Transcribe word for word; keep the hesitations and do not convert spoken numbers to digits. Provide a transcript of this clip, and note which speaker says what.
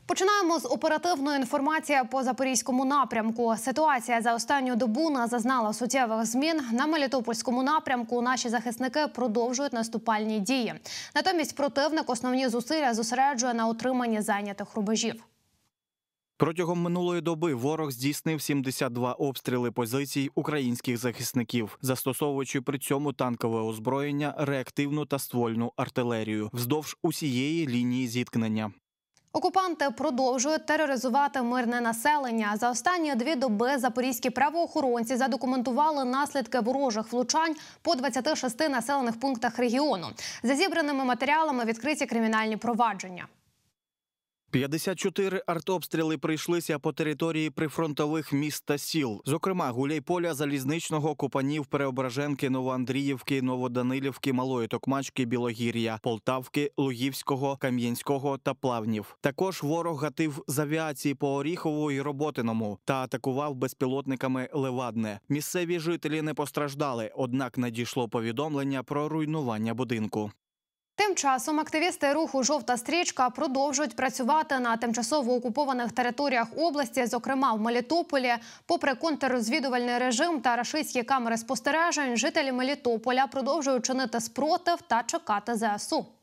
Speaker 1: Починаємо з оперативної інформації по Запорізькому напрямку. Ситуація за останню добу не зазнала суттєвих змін. На Мелітопольському напрямку наші захисники продовжують наступальні дії. Натомість противник основні зусилля зосереджує на утриманні зайнятих рубежів.
Speaker 2: Протягом минулої доби ворог здійснив сімдесят два обстріли позицій українських захисників, застосовуючи при цьому танкове озброєння, реактивну та ствольну артилерію вздовж усієї лінії зіткнення.
Speaker 1: Окупанти продовжують тероризувати мирне населення. За останні дві доби запорізькі правоохоронці задокументували наслідки ворожих влучань по двадцяти шести населених пунктах регіону. За зібраними матеріалами відкриті кримінальні провадження.
Speaker 2: п'ятдесят чотири артобстріли прийшлися по території прифронтових міст та сіл. Зокрема, Гуляйполя, Залізничного, Копанів, Преображенки, Новоандріївки, Новоданилівки, Малої Токмачки, Білогір'я, Полтавки, Лугівського, Кам'янського та Плавнів. Також ворог гатив з авіації по Оріхову і Роботиному та атакував безпілотниками Левадне. Місцеві жителі не постраждали, однак надійшло повідомлення про руйнування будинку.
Speaker 1: Тим часом активісти руху «Жовта стрічка» продовжують працювати на тимчасово окупованих територіях області, зокрема в Мелітополі. Попри контррозвідувальний режим та рашистські камери спостережень, жителі Мелітополя продовжують чинити спротив та чекати зе ес у.